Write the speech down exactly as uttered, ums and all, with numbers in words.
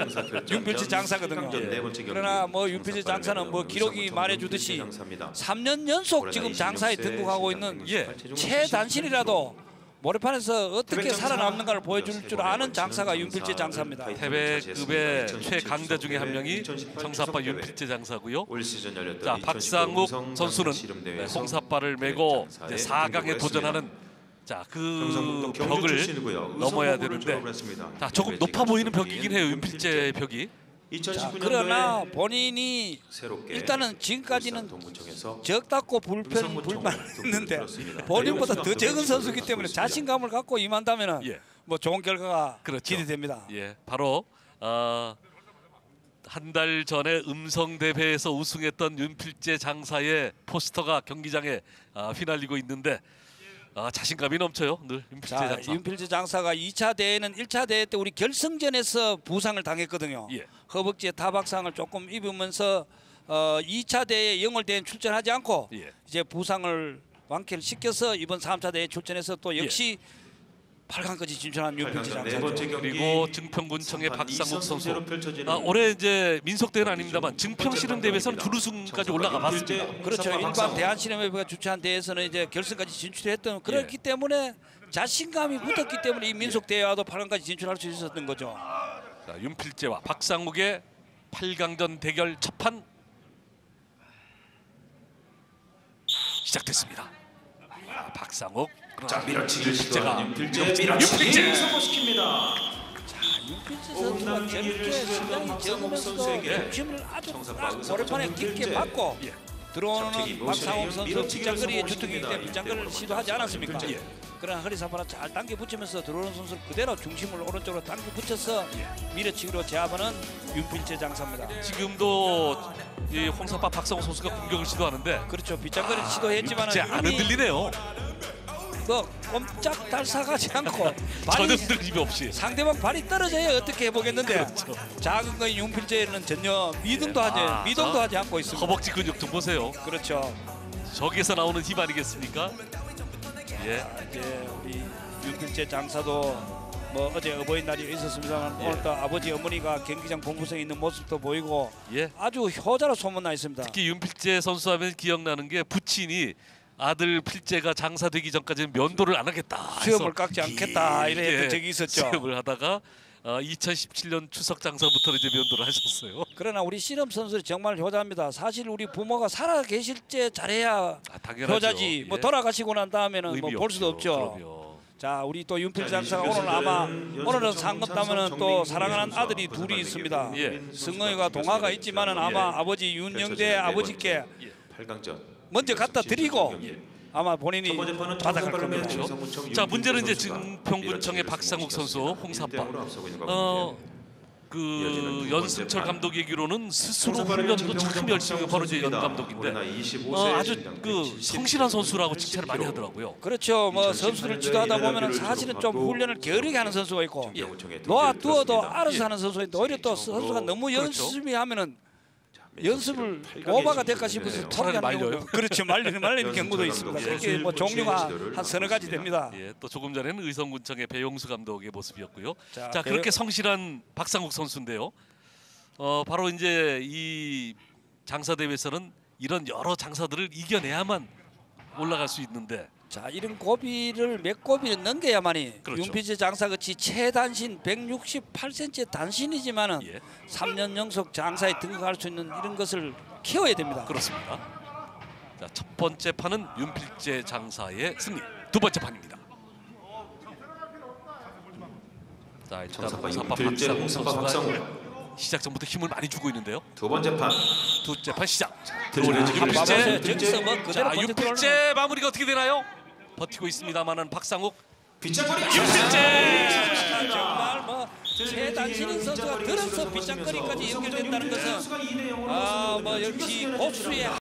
윤필재 장사거든요. 예. 그러나 뭐 윤필재 장사는 뭐 기록이 말해주듯이 삼 년 연속 지금 장사에 등극하고 있는 예. 최단신이라도 모래판에서 어떻게 살아남는가를 보여줄 줄 아는 장사가 윤필재 장사입니다. 패배급의 최강자 중에 한 명이 정사빠 윤필재 장사고요. 올 시즌 열렸던 자, 박상욱 선수는 네, 홍사빠를 메고 이제 사 강에 도전하는 자, 그 벽을 넘어야 되는데 자, 조금 높아 보이는 벽이긴 해요. 윤필재 벽이. 자, 그러나 본인이 일단은 지금까지는 적답고 불편 불만했는데 본인보다 더 적은 선수이기 때문에 자신감을 갖고 임한다면은 예. 뭐 좋은 결과가 그렇죠. 기대됩니다. 예, 바로 어, 한 달 전에 음성 대회에서 우승했던 윤필재 장사의 포스터가 경기장에 어, 휘날리고 있는데 아, 자신감이 넘쳐요. 늘 윤필재 자, 장사. 윤필재 장사가 이 차 대회는 일 차 대회 때 우리 결승전에서 부상을 당했거든요. 예. 허벅지에 타박상을 조금 입으면서 어, 이 차 대회 영월 대회는 출전하지 않고 예. 이제 부상을 완쾌를 시켜서 이번 삼 차 대회 출전해서 또 역시 예. 팔 강까지 진출한 윤필재 네 장사죠. 그리고 증평군청의 박상욱 선수. 아, 올해 이제 민속대회는 아닙니다만 증평씨름 대회에서는 준우승까지 올라가 봤습니다. 그렇죠. 일반 대한신MMA 주최한 대회에서는 이제 결승까지 진출했던 그렇기 예. 때문에 자신감이 붙었기 때문에 이 민속 대회와도 팔 강까지 진출할 수 있었던 거죠. 자, 윤필재와 박상욱의 팔 강전 대결 첫 판 시작됐습니다. 아, 박상욱. 자, 밀어치기를 제가 시도하는 윤필재 밀어치기 성공시킵니다. 자, 윤필재 선수가 저렇게 시간이 적으면서도 중심을 아주 모래판에 깊게 맞고 예. 들어오는 박상욱 선수 빗장거리의 주특기이기 때문에 빗장거리를 시도하지 않았습니까? 예. 그러나 허리사바라 잘 당겨 붙이면서 들어오는 선수를 그대로 중심을 오른쪽으로 당겨 붙여서 밀어치기로 제압하는 윤필재 장사입니다. 지금도 이 홍사빠 박상욱 선수가 공격을 시도하는데 그렇죠. 빗장거리를 시도했지만 윤필재 안 흔들리네요. 그 꼼짝 달싹하지 않고 전혀 흔들림이 없이 상대방 발이 떨어져야 어떻게 해보겠는데 그렇죠. 작은 거인 윤필재는 전혀 미동도 하지 아, 미동도 하지 않고 있습니다. 허벅지 근육 좀 보세요. 그렇죠. 저기에서 나오는 힘 아니겠습니까? 예. 자, 이제 우리 윤필재 장사도 뭐 어제 어버이날이 있었습니다만 예. 오늘 또 아버지 어머니가 경기장 본부성에 있는 모습도 보이고 예. 아주 효자로 소문나 있습니다. 특히 윤필재 선수 하면 기억나는 게 부친이 아들 필재가 장사되기 전까지는 면도를 안 하겠다. 수염을 깎지 않겠다 이래 예, 했던 적이 있었죠. 수염을 하다가 어, 이천십칠 년 추석 장사부터 이제 면도를 하셨어요. 그러나 우리 씨름 선수들이 정말 효자입니다. 사실 우리 부모가 살아 계실 때 잘해야 아, 당연하죠. 효자지. 뭐 예. 돌아가시고 난 다음에는 뭐 볼 수도 없죠. 그럼요. 자, 우리 또 윤필재 장사가 오늘 아마 오늘은 상금 따면은 또 사랑하는 아들이 둘이 있습니다. 예. 승의가 동화가 있지만은 아마 아버지 윤영대 아버지께 팔 강전 먼저 갖다 드리고 아마 본인이 받아갈 겁니다. 그렇죠. 자, 문제는 이제 증평군청의 박상욱 선수 홍사빠. 어, 그 연승철 감독 얘기로는 스스로 훈련도 참 열심히 하고 바로 이제 연 감독인데 어, 아주 그 성실한 선수라고 칭찬을 많이 하더라고요. 그렇죠. 뭐 선수를 지도하다 보면은 사실은 좀 훈련을 게으르게 하는 선수가 있고 놓아두어도 알아서 하는 선수가 있는데 오히려 또 선수가 너무 열심히 하면은 연습을 오바가 될까 싶어서 차라리 말려요. 경우, 그렇죠. 말리는 말리는 경우도 있습니다. 그렇게 뭐 종류가 한 서너 가지 됩니다. 예, 또 조금 전에는 의성군청의 배용수 감독의 모습이었고요. 자, 자, 그렇게 성실한 박상욱 선수인데요. 어, 바로 이제 이 장사 대회에서는 이런 여러 장사들을 이겨내야만 올라갈 수 있는데. 자, 이런 고비를 몇 고비를 넘겨야만이 그렇죠. 윤필재 장사같이 최단신 백육십팔 센티미터 단신이지만은 예. 삼 년 연속 장사에 등극할 수 있는 이런 것을 키워야 됩니다. 그렇습니다. 자, 첫 번째 판은 윤필재 장사의 승리. 두 번째 판입니다. 자, 일단 홍사빠 박상욱 선수가 시작 전부터 힘을 많이 주고 있는데요. 두 번째 판. 두째 판 시작. 들어오는 윤필재. 저기서 뭐 그대로 자, 먼저 윤필재 마무리가 어떻게 되나요? 버티고 있습니다만은 박상욱. 빗장거리 윤필재. 정말 뭐 최단신인 선수가 들어서 빗장거리까지 연결된다는 것은 아 뭐 역시 고수의